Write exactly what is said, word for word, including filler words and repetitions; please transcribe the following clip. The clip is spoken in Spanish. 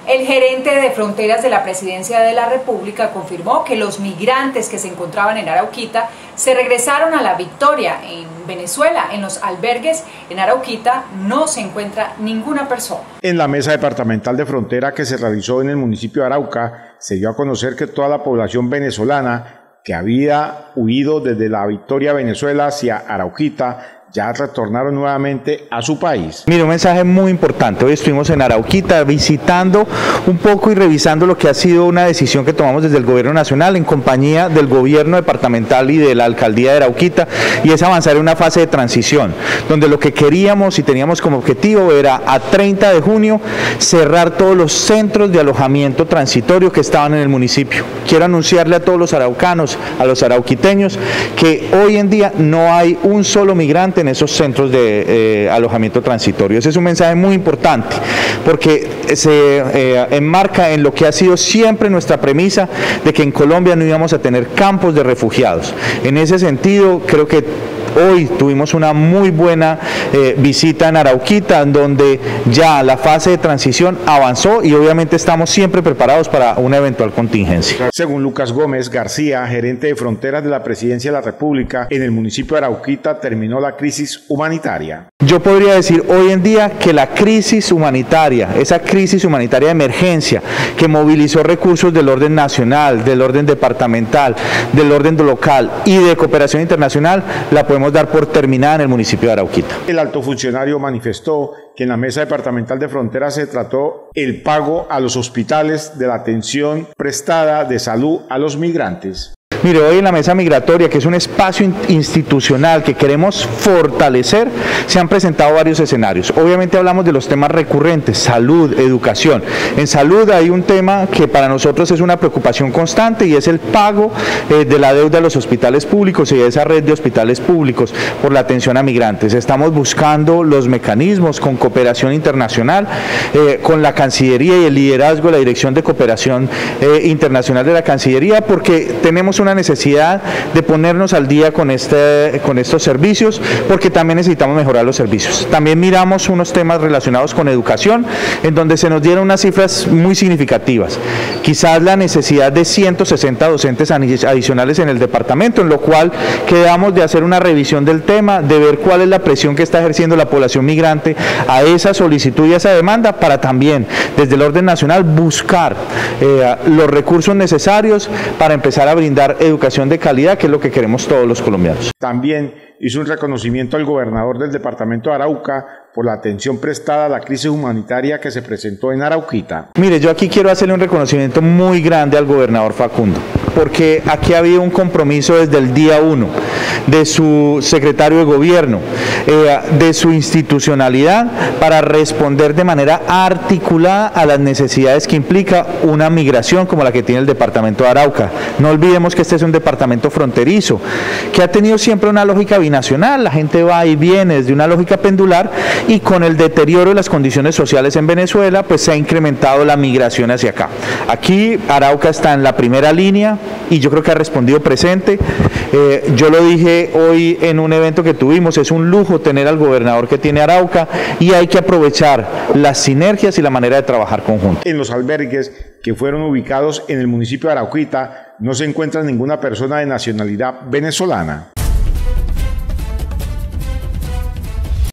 El gerente de fronteras de la Presidencia de la República confirmó que los migrantes que se encontraban en Arauquita se regresaron a La Victoria, en Venezuela. En los albergues en Arauquita no se encuentra ninguna persona. En la mesa departamental de frontera que se realizó en el municipio de Arauca, se dio a conocer que toda la población venezolana que había huido desde La Victoria, Venezuela, hacia Arauquita, ya retornaron nuevamente a su país. Mira, un mensaje muy importante. Hoy estuvimos en Arauquita visitando un poco y revisando lo que ha sido una decisión que tomamos desde el gobierno nacional en compañía del gobierno departamental y de la alcaldía de Arauquita, y es avanzar en una fase de transición, donde lo que queríamos y teníamos como objetivo era a treinta de junio cerrar todos los centros de alojamiento transitorio que estaban en el municipio. Quiero anunciarle a todos los araucanos, a los arauquiteños, que hoy en día no hay un solo migrante en esos centros de eh, alojamiento transitorio. Ese es un mensaje muy importante porque se eh, enmarca en lo que ha sido siempre nuestra premisa de que en Colombia no íbamos a tener campos de refugiados. En ese sentido, creo que hoy tuvimos una muy buena eh, visita en Arauquita, en donde ya la fase de transición avanzó y obviamente estamos siempre preparados para una eventual contingencia. Según Lucas Gómez García, gerente de fronteras de la Presidencia de la República, en el municipio de Arauquita terminó la crisis humanitaria. Yo podría decir hoy en día que la crisis humanitaria, esa crisis humanitaria de emergencia que movilizó recursos del orden nacional, del orden departamental, del orden local y de cooperación internacional, la podemos dar por terminada en el municipio de Arauquita. El alto funcionario manifestó que en la mesa departamental de fronteras se trató el pago a los hospitales de la atención prestada de salud a los migrantes. Mire, hoy en la mesa migratoria, que es un espacio institucional que queremos fortalecer, se han presentado varios escenarios. Obviamente hablamos de los temas recurrentes, salud, educación. En salud hay un tema que para nosotros es una preocupación constante y es el pago eh, de la deuda de los hospitales públicos y de esa red de hospitales públicos por la atención a migrantes. Estamos buscando los mecanismos con cooperación internacional, eh, con la Cancillería y el liderazgo de la Dirección de Cooperación eh, Internacional de la Cancillería, porque tenemos una necesidad de ponernos al día con, este, con estos servicios, porque también necesitamos mejorar los servicios. También miramos unos temas relacionados con educación, en donde se nos dieron unas cifras muy significativas. Quizás la necesidad de ciento sesenta docentes adicionales en el departamento, en lo cual quedamos de hacer una revisión del tema, de ver cuál es la presión que está ejerciendo la población migrante a esa solicitud y a esa demanda, para también, desde el orden nacional, buscar eh, los recursos necesarios para empezar a brindar educación de calidad, que es lo que queremos todos los colombianos. También hizo un reconocimiento al gobernador del departamento de Arauca por la atención prestada a la crisis humanitaria que se presentó en Arauquita. Mire, yo aquí quiero hacerle un reconocimiento muy grande al gobernador Facundo, porque aquí ha habido un compromiso desde el día uno de su secretario de gobierno, eh, de su institucionalidad, para responder de manera articulada a las necesidades que implica una migración como la que tiene el departamento de Arauca. No olvidemos que este es un departamento fronterizo, que ha tenido siempre una lógica binacional, la gente va y viene desde una lógica pendular, y con el deterioro de las condiciones sociales en Venezuela, pues se ha incrementado la migración hacia acá. Aquí Arauca está en la primera línea y yo creo que ha respondido presente. Eh, yo lo dije hoy en un evento que tuvimos, es un lujo tener al gobernador que tiene Arauca y hay que aprovechar las sinergias y la manera de trabajar conjunto. En los albergues que fueron ubicados en el municipio de Arauquita no se encuentra ninguna persona de nacionalidad venezolana.